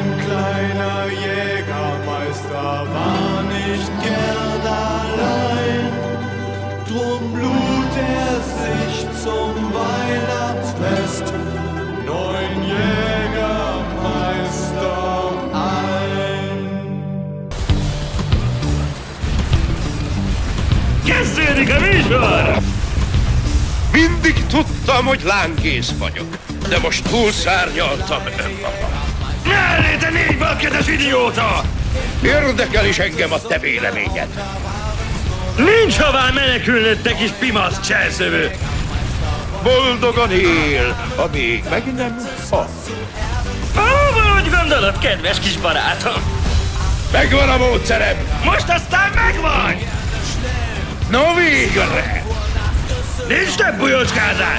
Ein kleiner Jägermeister war nicht gern allein, drum lud er sich zum Weihnachtsfest 9 Jägermeister ein. Kezdődik a műsor! Mindig tudtam, hogy lángész vagyok, de most túlszárnyaltam önmagam. Mellé, te 4 balkedes idióta! Érdekel is engem a te véleményed. Nincs hová menekülnöd, te kis pimasz cselszövő! Boldogan él, amíg meg nem hal. Valahogy gondolod, kedves kis barátom? Megvan a módszerem! Most aztán megvan! No végre! Nincs több bujocskázás!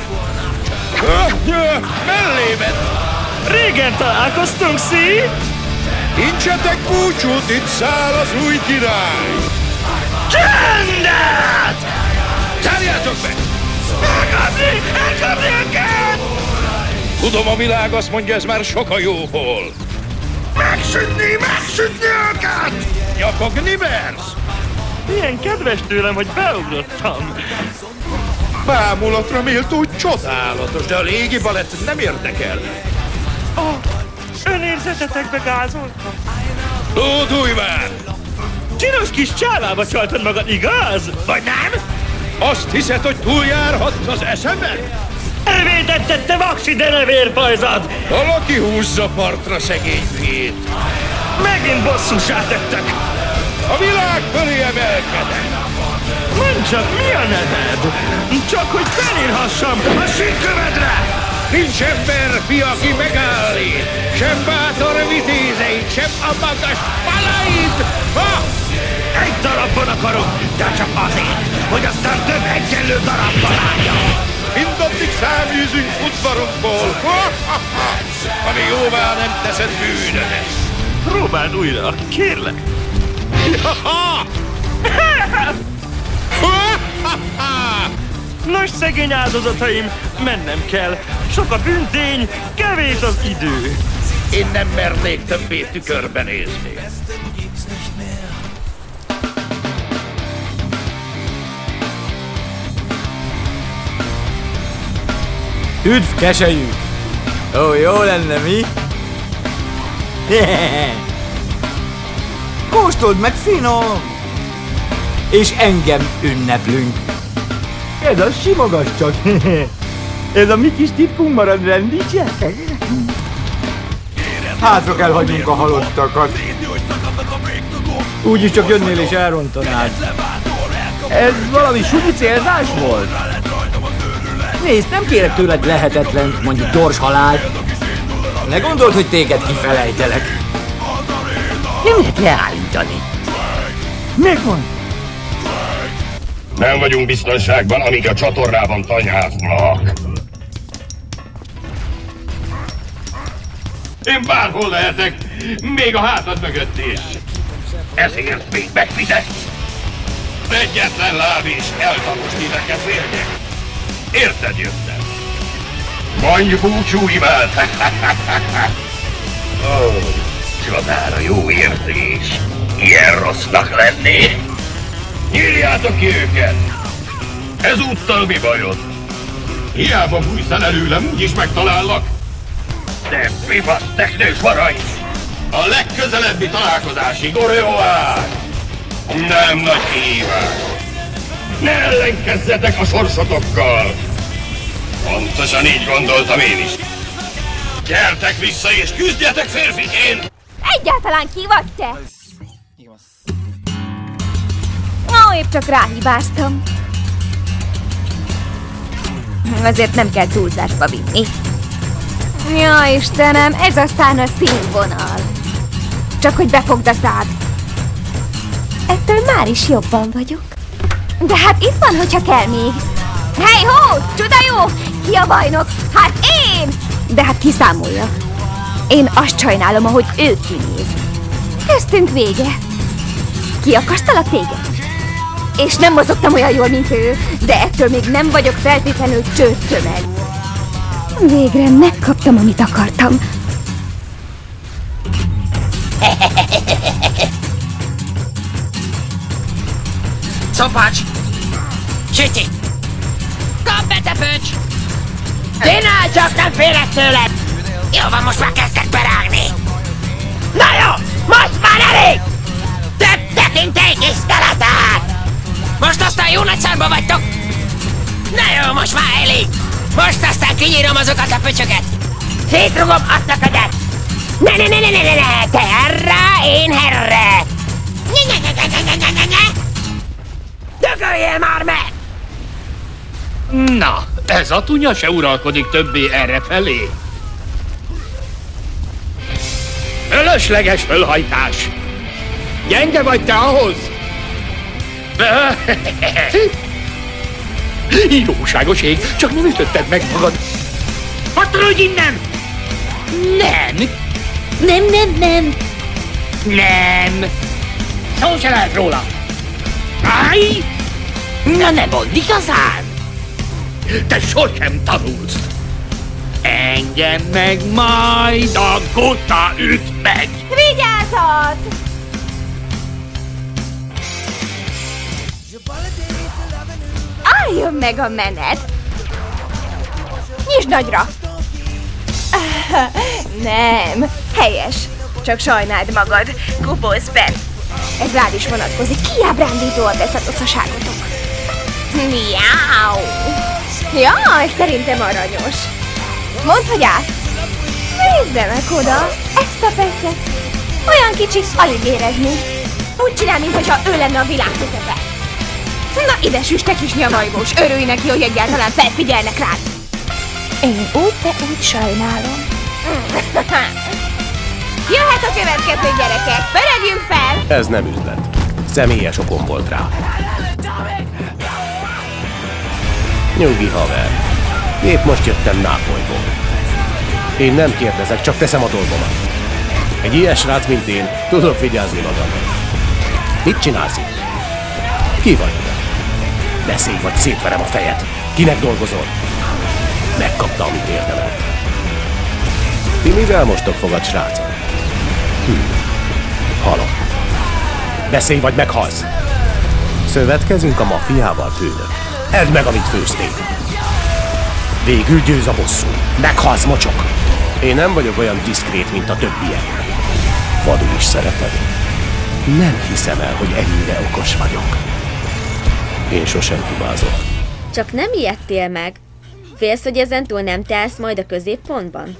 Mellében! Régen találkoztunk, szí? Nincsetek búcsút, itt száll az új király! Csendet! Zárjátok be! Elkapni! Elkapni őket! Tudom, a világ azt mondja, ez már sok a jóból. Megsütni őket! Nyakogni mersz? Milyen kedves tőlem, hogy beugrottam. Bámulatra méltó csodálatos, de a légi balett nem érdekel. Önérzetetekbe gázoltam. Lódulj már! Csinos kis csávába csaltad magad, igaz? Vagy nem? Azt hiszed, hogy túljárhatsz az eszemen? Elvétetted, te vaksi denevérpajzad! Valaki húzza partra szegény fiét. Megint bosszúsá tettek! A világ fölé emelkedett. Mondd csak, mi a neved? Csak hogy felírhassam a sínkövedre! Nincs ember, fi, aki megállít. Sem bátor vitézeid, sem a magas palaid. Ha! Egy darabban akarok, de csak azért, hogy aztán több egyenlő darabban álljon. Mindaddig száműzünk udvarunkból. Ami jóvá nem teszed bűnödet. Próbáld újra, kérlek. Nos, szegény áldozataim, mennem kell. Sok a bűntény, kevés az idő. Én nem mernék többé tükörbe nézni. Üdv, keselyük! Ó, jó lenne, mi? Kóstold meg, finom! És engem ünneplünk. Ez a simogass csak. Ez a mi kis titkunk marad, rendítse? Hátra kell hagynunk a halottakat. Úgyis csak jönnél és elrontanád. Ez valami súnyi célzás volt? Nézd, nem kérek tőled lehetetlen, mondjuk gyors halált. Ne gondold, hogy téged kifelejtelek. Nem lehet leállítani. Megvan. Nem vagyunk biztonságban, amíg a csatornában tanyáznak. Én bárhol lehetek, még a hátad mögött is. Ezért még megfizetsz. Egyetlen láb is elkapos titeket félnyek. Érted, jöttem? Mondj búcsú, imád! Oh, csodára jó érzés. Ilyen rossznak lenni. Nyírjátok ki őket! Ezúttal mi bajod? Hiába bújsz el előlem, úgyis megtalállak. De pipasz teknős maradj! A legközelebbi találkozásig, Oreoá! Nem nagy kihívás! Ne ellenkezzetek a sorsotokkal! Pontosan így gondoltam én is. Gyertek vissza és küzdjetek férfiként! Egyáltalán ki vagy te? Ó, épp csak ráhibáztam. Azért nem kell túlzásba vinni. Ja, Istenem, ez aztán a színvonal. Csak hogy befogd a szád. Ettől már is jobban vagyok. De hát itt van, hogyha kell még. Hey ho, csuda jó! Ki a bajnok? Hát én! De hát kiszámolja. Én azt sajnálom, ahogy ő kinéz. Köztünk vége. Kiakasztalak téged? És nem mozogtam olyan jól, mint ő, de ettől még nem vagyok feltétlenül csőttömeg. Végre megkaptam, amit akartam. Szopacs! Süti! Kap be, te pöcs! Csinálj csak, nem félek tőled! Jó van, most már kezdtek berágni! Na jó! Most már elég! Több tekintély tiszteletát! Most aztán jó nagy szárba vagytok! Na jó, most már elég! Most aztán kinyírom azokat a pöcsöket! Szétrugom azt a ködet! Ne, te erre, én herre! Dögöljél már meg! Na, ez a tunya se uralkodik többé errefelé. Fölösleges fölhajtás. Gyenge vagy te ahhoz? Jóságos ég, csak nem ütötted meg magad. Hatolódj innen! Nem! Nem! Szó se lehet róla! Állj! Na ne mondd, igazán! Te sosem tanulsz! Engem meg majd a gota üt meg! Vigyázat! Álljon meg a menet! Nyisd nagyra! Nem, helyes. Csak sajnáld magad, kubolsz Ben. Ez rád is vonatkozik. Kiábrándító a beszatoszaságotok. Miau! Jaj, szerintem aranyos. Mondd, hogy át. Nézze meg oda, ezt a pettyet. Olyan kicsi, alig érezni. Úgy csinál, mintha ő lenne a világ közepe. Na ide süss, te kis nyomajgós. Örülj neki, hogy egyáltalán felfigyelnek rád. Én úgy, te úgy sajnálom. Jöhet a következő, gyerekek! Pörögjünk fel! Ez nem üzlet. Személyes okom volt rá. Nyugi, haver. Épp most jöttem Nápolyból. Én nem kérdezek, csak teszem a dolgomat. Egy ilyen srác, mint én, tudok vigyázni magamra. Mit csinálsz itt? Ki vagy te? Beszélj, vagy szétverem a fejed. Kinek dolgozol? Megkapta, amit érdemelt. Ti mivel mostok fogad, srácok? Halott. Beszélj, vagy meghalsz. Szövetkezünk a maffiával, főnök. Edd meg, amit főztél. Végül győz a bosszú. Meghalsz, mocsok. Én nem vagyok olyan diszkrét, mint a többiek. Vadul is szereted. Nem hiszem el, hogy ennyire okos vagyok. Én sosem hibázok. Csak nem ijedtél meg. Félsz, hogy ezentúl nem te állsz majd a középpontban?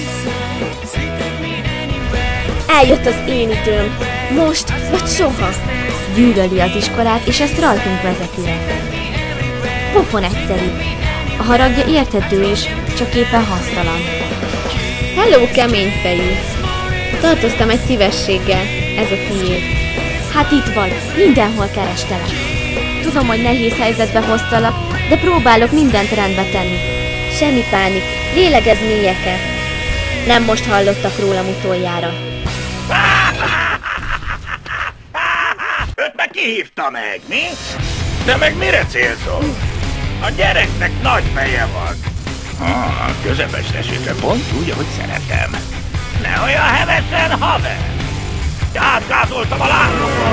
Eljött az én időm. Most, vagy soha. Gyűlöli az iskolát, és ezt rajtunk vezeti le. Pofon egyszerű. A haragja érthető is, csak éppen hasztalan. Hello, keményfejű. Tartoztam egy szívességgel. Ez a tiéd. Hát itt vagy. Mindenhol kerestelek. Tudom, hogy nehéz helyzetbe hoztalak, de próbálok mindent rendbe tenni. Semmi pánik. Lélegezz mélyeket. Nem most hallottak rólam utoljára. Őt meg kihívta meg, mi? De meg mire célzol? A gyereknek nagy feje van. A közepes tesőkre pont úgy, ahogy szeretem. Ne olyan hevesen, haver! Átgázoltam a lábokon!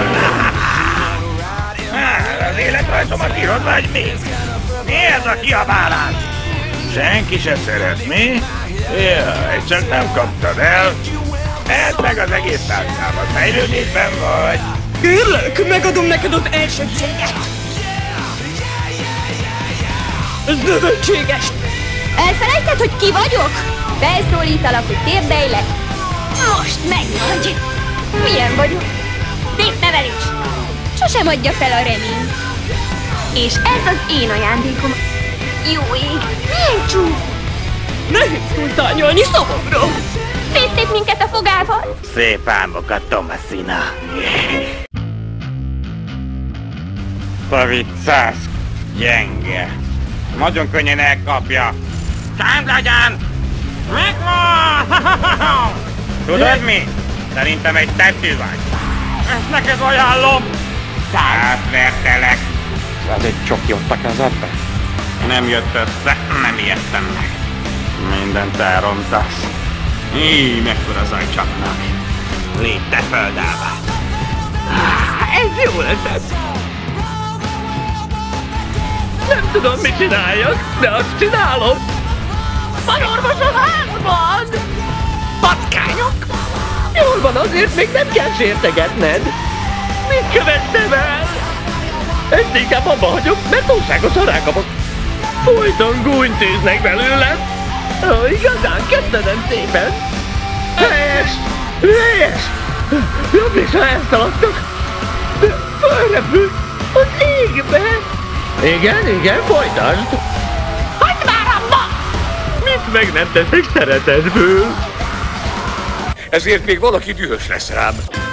Az életrajzomat írod, vagy mi? Mi ez a kiabálás? Senki se szeret, mi? Jaj, csak nem kaptad el. Edd meg az egész tárcámat, fejlődésben vagy. Kérlek, megadom neked az elsőbséget. Ez nevetséges. Elfelejted, hogy ki vagyok? Felszólítalak, hogy térdelj le. Most megvagy. Milyen vagyok? Népnevelés. Sosem adja fel a reményt. És ez az én ajándékom. Jó ég, milyen csúf. Nehéz túltárnyalni szavamra. Széttép minket a fogával. Szép álmokat, Thomasina. Pavicász, gyenge. Nagyon könnyen elkapja. Csend legyen! Megvan! Tudod mi? Szerintem egy tetű vagy. Ezt neked ajánlom. Átvertelek. Ez egy csoki ott a kezedbe? Nem jött össze, nem ijedtem meg. Mindent elrontasz. Mekkora zaj csapnak. Lépj te földává! Ez jó lesz! Nem tudom, mit csináljak, de azt csinálom! Van orvos a házban! Patkányok! Jól van, azért még nem kell sértegetned! Mit követtem el? Ezt inkább abba hagyom, mert túlságosan rákapok. Folyton gúnyt tűznek belőlem. Igazán, köszönöm szépen. Helyes! Helyes! Jobb is, ha elszaladtok. Fölrepült az égbe. Igen, folytasd. Hagyd már abba! Mit meg nem teszek szeretetből? Ezért még valaki dühös lesz rám.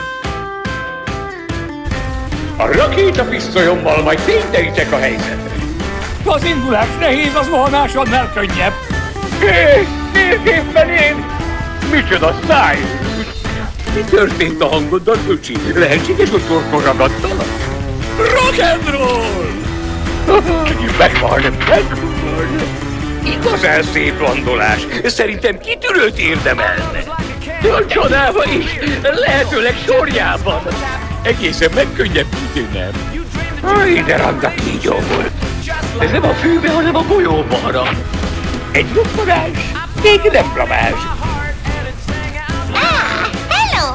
A rakétapisztolyommal majd fényderítek a helyzetre. Az indulás nehéz, az volnásodnál könnyebb. Nézd éppen én! Micsoda száj! Mi történt a hangoddal, öcsi? Lehetséges, hogy torkon ragadtalak? Rock'n'roll! Megvan! Igazán szép landolás. Szerintem kitűrőt érdemelne. A csodába is, lehetőleg sorjában. Egészen megkönnyebbítő, nem? Ide randa kígyó volt. Ez nem a fűbe, hanem a golyóba harap. Egy rupparás, még nem blamás. Hello!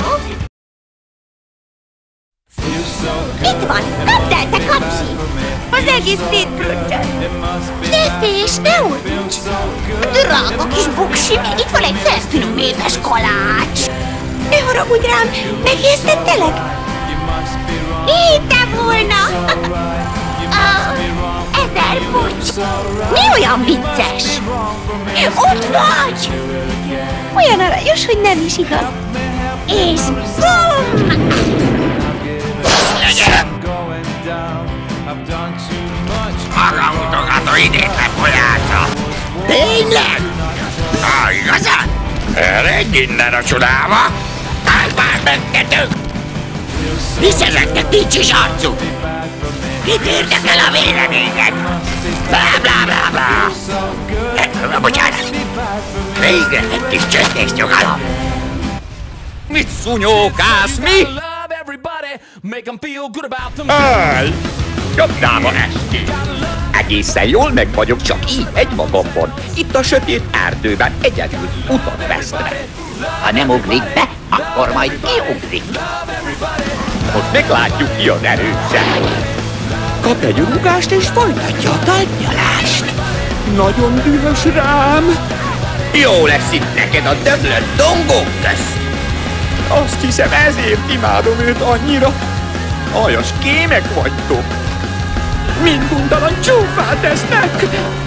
Itt van, kapd el, te kapcsi! Az egész szétbröntön. Nézd, ne újts! Drága kis buksi, még itt van egy felfinom éves kalács. Ne haragudj rám, megésztettelek? Hittem volna! 1000 bucs! Mi olyan vicces? Ott vagy! Olyan aranyos, hogy nem is igaz. És bum! Maga mutogató idétlen folyása! Tényleg? Igazán? Eredj innen a csodába! Állj már megtetők! Viszont nincs is arcú! Mit érdekel a véleményed? Blá blá blá blá! Bocsánat! Végre egy kis csönd és nyugalom! Mit szúnyókálsz, mi? Állj! Csapdába esti! Egészen jól meg vagyok csak így egymagamban, itt a sötét erdőben egyedül utat vesztve. Ha nem ugrik be, akkor majd kiugrik. Ott meglátjuk ki az erősebb. Kap egy rugást és folytatja a tárgyalást. Nagyon dühös rám. Jó lesz itt neked a döglött dongók közt. Azt hiszem, ezért imádom őt annyira. Aljas kémek vagytok. Minduntalan csúfát tesznek.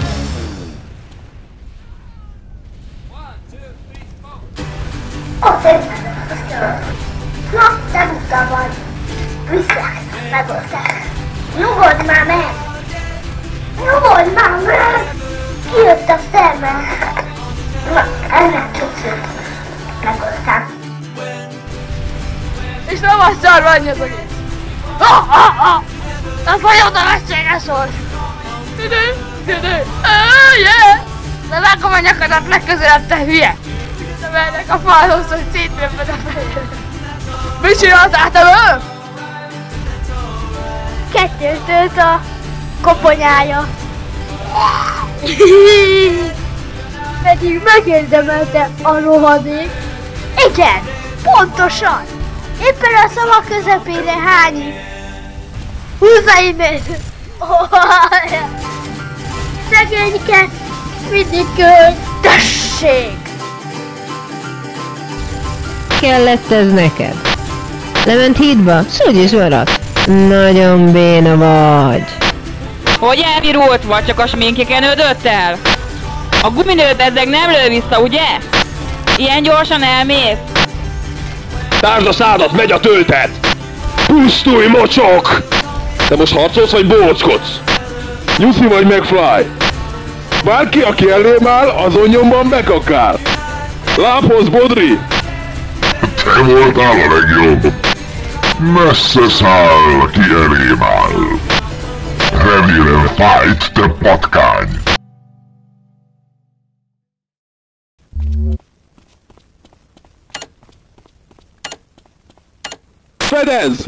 Na, te buta vagy. Viszlát, megoldás. Nyugodj már meg! Nyugodj már meg! Kijött a szemem. Na, ennek csúcsot. Megoldtam. És nem a szarva annyi az egész. Nem folyod a vességes sors. De vágom a nyakadat legközelebb, te hülye! Visszamegyek a falhoz, hogy szétröpped a fejed. Mit csináltál te ő? Kettős dőlt a koponyája. Pedig megérdemelte a rohadék. Igen, pontosan. Éppen a szava közepére hányik. Húzza innen! Szegényke, mindig tessék! Kellett ez neked? Lement hídba? Szúgy is maradt. Nagyon béna vagy. Hogy elvirult, vagy csak a sminkjeken ödött el? A guminő bezzeg nem lő vissza, ugye? Ilyen gyorsan elmész? Tárd a szádat, megy a töltet! Pusztulj, mocsok! Te most harcolsz vagy bóckodsz? Nyuszi vagy McFly? Bárki, aki elém áll, azon nyomban bekakál. Lábhoz, Bodri! Te voltál a legjobb. Messze száll, ki elém áll. Remélem fájt, te patkány! Fedez!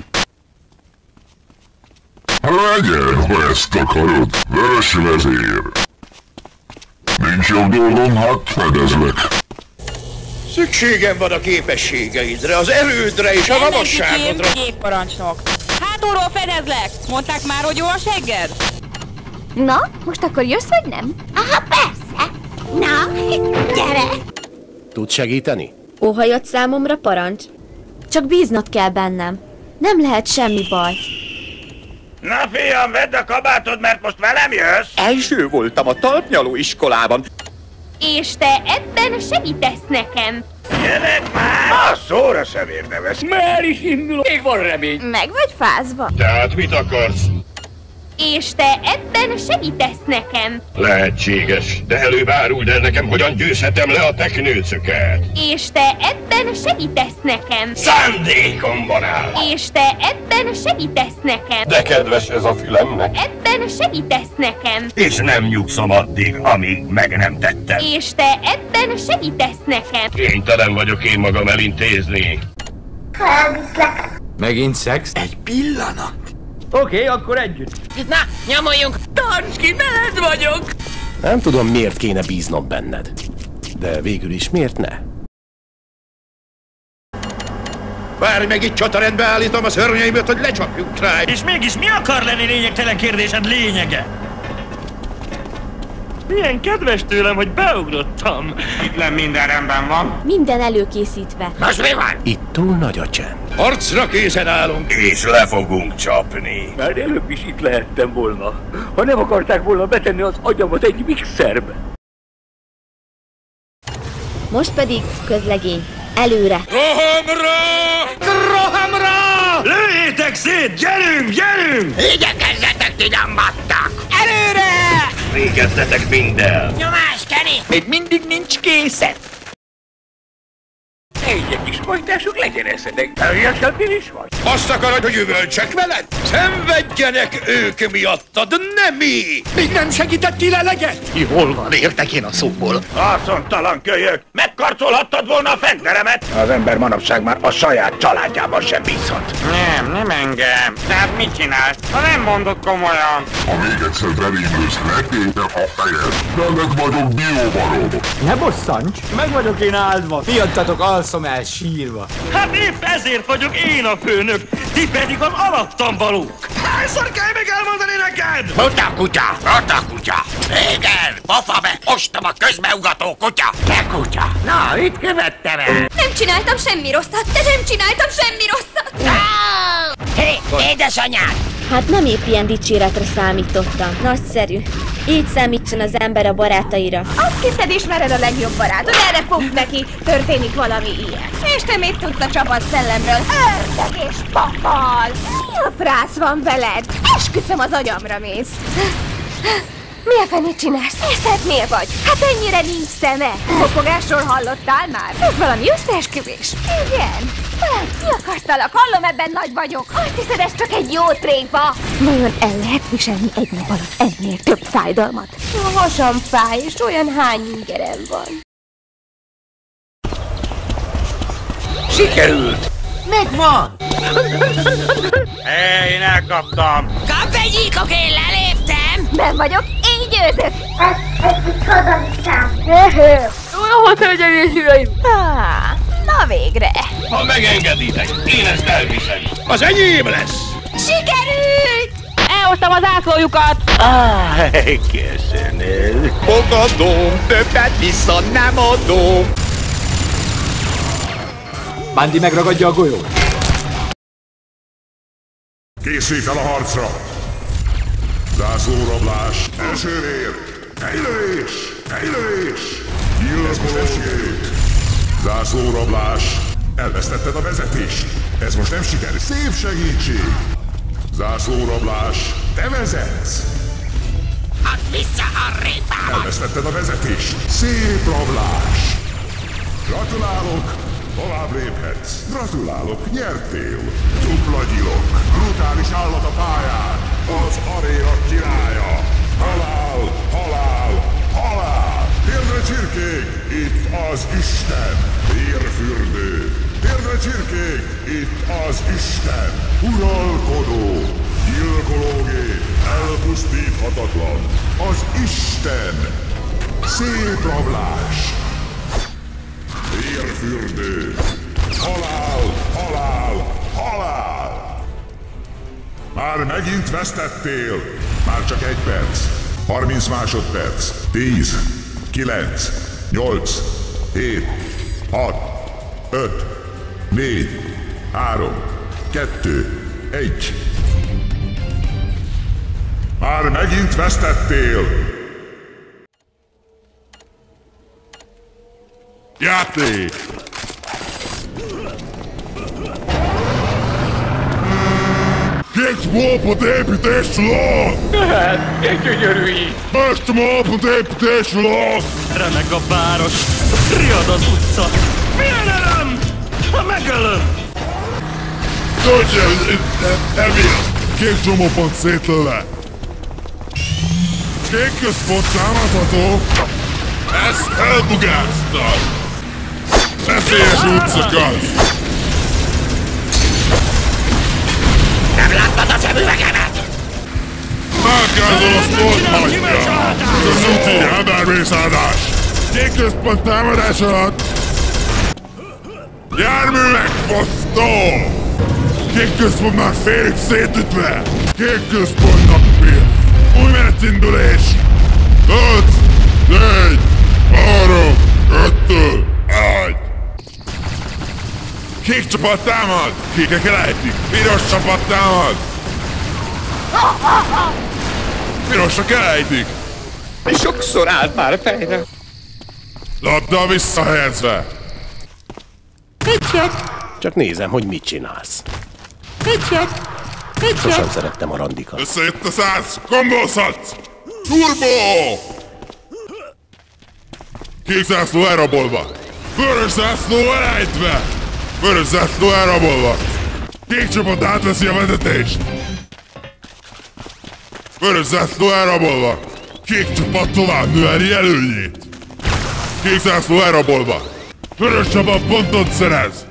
Legyen, ha ezt akarod, Vörös vezér. Nincs jobb dolgom, hát fedezlek. Szükségem van a képességeidre, az erődre és a magasságodra. Gépparancsnok. Hátulról fedezlek! Mondták már, hogy jó a segged? Na, most akkor jössz, vagy nem? Aha, persze. Na, gyere! Tud segíteni? Óhajott számomra parancs? Csak bíznod kell bennem. Nem lehet semmi baj. Na fiam, vedd a kabátod, mert most velem jössz! Első voltam a talpnyaló iskolában. És te ebben segítesz nekem. Gyerek már! A szóra sem érdemes. Már is indul, még van remény. Meg vagy fázva? Tehát mit akarsz? És te ebben segítesz nekem. Lehetséges, de előbb áruld el nekem, hogyan győzhetem le a teknőcöket. És te ebben segítesz nekem. Szándékomban áll. És te ebben segítesz nekem. De kedves ez a fülemnek. Ebben segítesz nekem. És nem nyugszom addig, amíg meg nem tettem. És te ebben segítesz nekem. Kénytelen vagyok én magam elintézni. Elviszlek. Megint szex? Egy pillanat. Oké, akkor együtt. Na, nyomuljunk! Tarts ki, veled vagyok! Nem tudom, miért kéne bíznom benned. De végül is miért ne? Várj meg, itt csatarendbe állítom a szörnyeimet, hogy lecsapjunk rá. És mégis mi akar lenni lényegtelen kérdésed lényege? Milyen kedves tőlem, hogy beugrottam. Itt nem minden rendben van. Minden előkészítve. Most mi van? Itt túl nagy a csend. Harcra készen állunk. És le fogunk csapni. Már előbb is itt lehettem volna, ha nem akarták volna betenni az agyamat egy mixerbe. Most pedig közlegény. Előre! Rohamra! Rohamra! Lőjétek szét! Gyerünk, gyerünk! Igyekezzetek, ti gyambattak! Előre! Végezzetek minden! Nyomás, Kenny! Még mindig nincs készen. Egy kis folytásuk legyen eszedek. Teljesen is vagy. Azt akarod, hogy üvöltsek veled? Szenvedjenek ők miattad, nem mi! Még nem segítettél eleget? Hol van, értek én a szóból? Haszontalan kölyök! Megkarcolhattad volna a fegyveremet! Az ember manapság már a saját családjában sem bízhat. Nem engem. Tehát mit csinálsz? Ha nem mondod komolyan. Ha még egyszer belém lősz, letépem a fejed. Veled vagyok bióbarom. Ne bosszancs! Meg vagyok én áldva. Miattatok alszom el sírva. Hát épp ezért vagyok én a főnök, ti pedig az alattam valók. Hányszor kell még elmondani neked? Buta kutya! Igen, bafa be, ostoba közbeugató kutya! Te kutya! Na, itt követtem el! Nem csináltam semmi rosszat, de nem csináltam semmi rosszat! Hé, édesanyád! Hát nem épp ilyen dicséretre számítottam. Nagyszerű. Így számítson az ember a barátaira. Azt hiszed, ismered a legjobb barátod, erre fogsz neki, történik valami ilyen. És te mit tudsz a csapat szellemről? Ördög és papal! Mi a frász van veled? Esküszöm, az agyamra mész. Mi a fenét csinálsz? Észhetnél vagy? Hát ennyire nincs szeme. Kopogásról hallottál már? Ez valami összeesküvés. Igen. Ki akarsztalak? Hallom, ebben nagy vagyok. Azt hiszed, ez csak egy jó tréfa? Vajon el lehet viselni egy nap alatt ennél több fájdalmat? A hasam fáj, és olyan hány ingerem van. Sikerült! Megvan! Én elkaptam! Kap egy íkok, én leléptem! Nem vagyok, én győzök! Ezt hazaviszám. Jó volt, hölgyeim és uraim! Na végre! Ha megengeditek, én ezt elviszem. Az enyém lesz! Sikerült! Elhoztam az ászlójukat! Köszönöm. Fogadom, többet vissza nem adom. Bandi megragadja a golyót. Készülj fel a harcra! Zászlórablás, elsővér, egylövés, gyilkos, zászlórablás, elvesztetted a vezetést, ez most nem sikerül, szép segítség, zászlórablás, te vezetsz, Add vissza a répámat! elvesztetted a vezetést, szép rablás, gratulálok, tovább léphetsz, gratulálok, nyertél, dupla gyilok, brutális állat a pályán, az aréna királya, halál, halál, halál, térdre csirkék, itt az Isten, vérfürdő, Térdre csirkék! Itt az Isten! Uralkodó! Gyilkológép! Elpusztíthatatlan! Az Isten! Szétrablás! Vérfürdő! Halál! Halál! Halál! Már megint vesztettél! Már csak 1 perc! 30 másodperc! 10, 9, 8, 7, 6, 5, 4, 3, 2, 1. Már megint vesztettél! Játék! Két mópot építés lak! Egy gyönyörű így! Most mópot építés lak! Remek a város! Riad az utca! Félelem! Ha megölöm! Tudja, emiatt! Kék csomópont szétlőle! Kék központ támadható! Ezt elbugáztad! Veszélyes útszakasz! Nem láttad a szemüvegemet? Márkázol a sport hagyja! Közúti embermészárlás! Kék központ támadás alatt! Járművek fosztó! Kék központ már félig szétütve! Kék központnak fél! Új menetindulás! 5, 4, 3, 2, 1! Kék csapat támad! Kékek elejtik! Piros csapat támad! Pirosak elejtik! Sokszor állt már fejre. Labda visszahelyezve! Csak nézem, hogy mit csinálsz. Sosem szerettem a randikat. Összejött a 100! Kombózhatsz! Turbo! Kék zászló elrabolva! Vörös zászló elejtve! Vörös zászló elrabolva! Kék csapat átveszi a vezetést! Vörös zászló elrabolva! Kék csapat tovább növeli előnyét! Kék zászló elrabolva! Vörös csapat pontot szerez!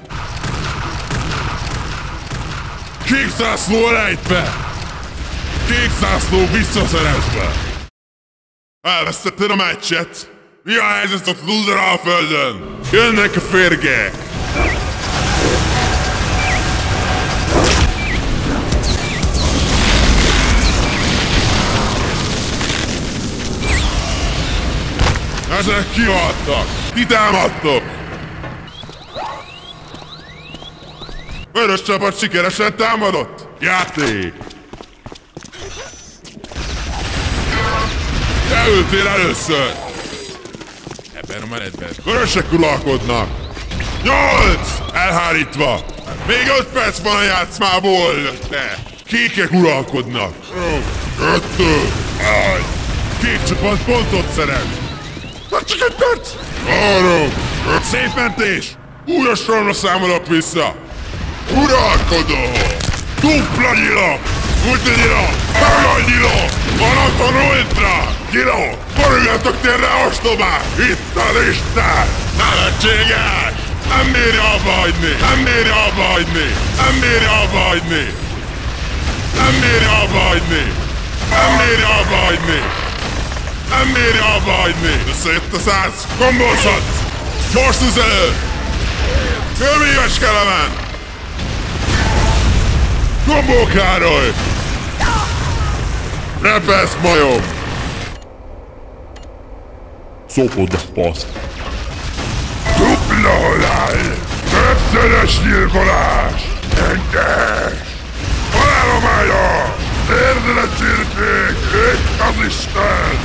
Kék zászló elejtve! Kék zászló visszaszerezve! Elvesztetted a meccset! Mi a helyzet ott loser a földön? Jönnek a férgek! Ezek kihaltak! Kitámadtok! Vörös csapat sikeresen támadott! Játék! Te ültél először! Ebben a menetben vörösek uralkodnak! 8! Elhárítva! Még 5 perc van a játszmából! Te! Kékek uralkodnak! 2! 1! Kék csapat pontot szerez! Csak 1 perc! 3! Szép mentés! Újra sorra számolok vissza! Uralkodó! Dupla nyila! Multinyila! Meganyila! Maraton ultra! Nyila! Foruljatok térre ostobák! Itt az Isten! Nevetséges! Nem bírja abba hagyni! Nem bírja abba hagyni! Nem bírja abba hagyni! Nem bírja abba hagyni! Nem bírja abba hagyni! Nem bírja abba hagyni! Összejött a 100! Kombózhatsz! Most üzelő! Kőmíves Kelemen! Gombó Károly! Repesz majom! Szopod a paszt! Dupla halál! Többszörös gyilkolás! Engedj! Halálomálya! Térdre csirkék! Itt az Isten!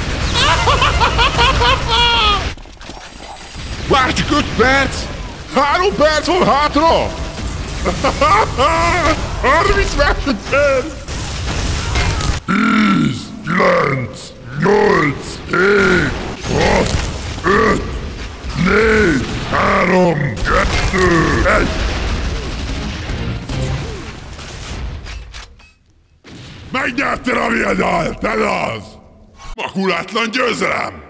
Várj csak 5 perc! 3 perc van hátra! 30 másodperc! 10, 9, 8, 7, 6, 5, 4, 3, 2, 1! Megnyertél a viadalt, ez az! Makulátlan győzelem!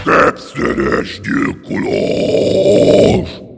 Többszörös gyilkolós!